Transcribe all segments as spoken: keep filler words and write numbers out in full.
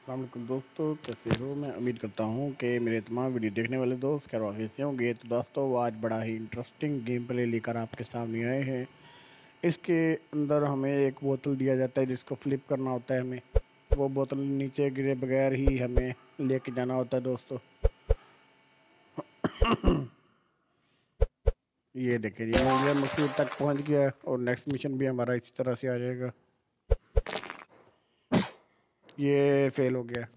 अस्सलाम वालेकुम दोस्तों, कैसे हो। मैं उम्मीद करता हूँ कि मेरे तमाम वीडियो देखने वाले दोस्त खैर वाक़ई से होंगे। तो दोस्तों, आज बड़ा ही इंटरेस्टिंग गेम प्ले लेकर आपके सामने आए हैं। इसके अंदर हमें एक बोतल दिया जाता है जिसको फ्लिप करना होता है। हमें वो बोतल नीचे गिरे बगैर ही हमें लेके जाना होता है दोस्तों। ये देखिए, ये इंडिया मकसूद तक पहुँच गया है और नेक्स्ट मिशन भी हमारा इसी तरह से आ जाएगा। ये फेल हो गया।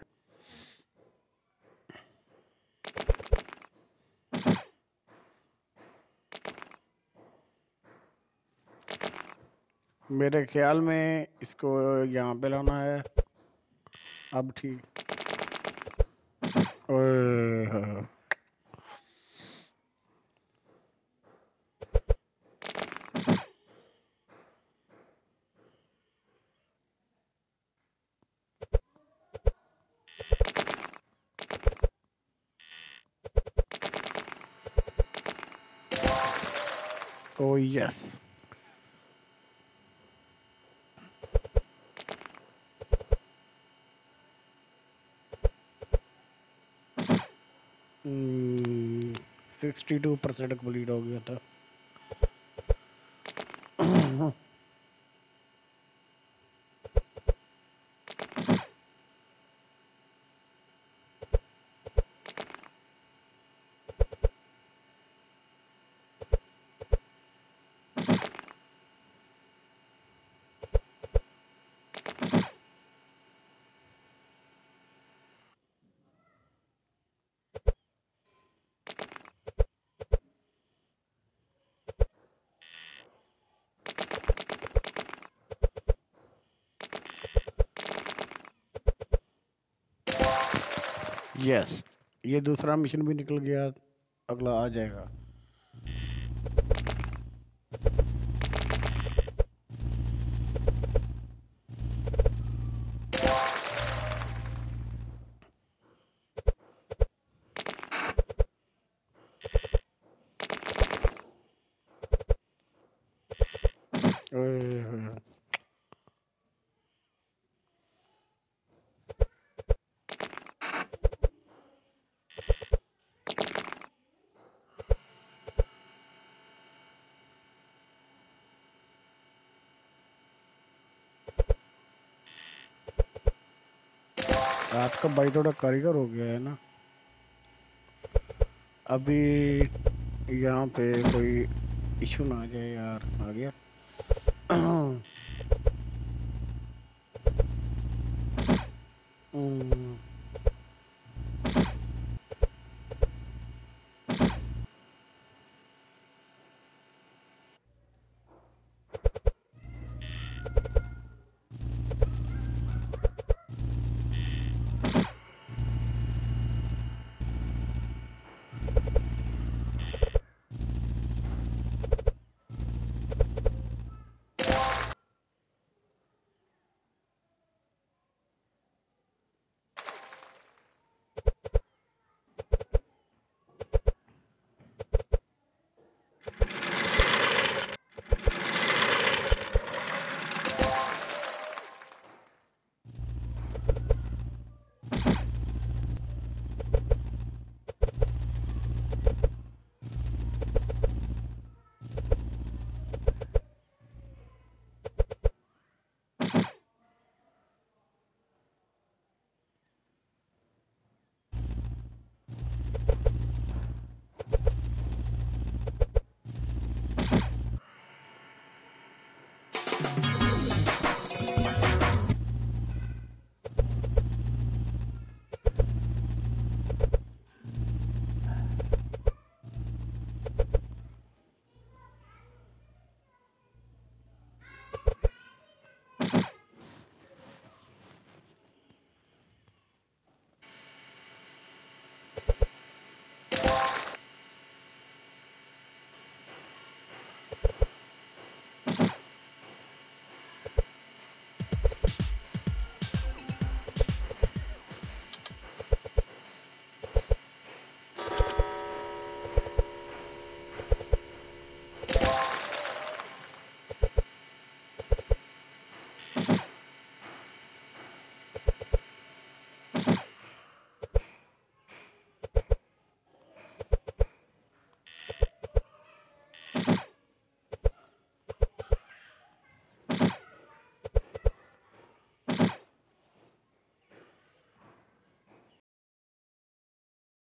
मेरे ख्याल में इसको यहाँ पे लाना है। अब ठीक। Oh, oh yes. Sixty two percent complete हो गया था। यस, ये दूसरा मिशन भी निकल गया। अगला आ जाएगा। ओह, आपका भाई थोड़ा कारीगर हो गया है ना। अभी यहाँ पे कोई इशू ना आ जाए यार। आ गया।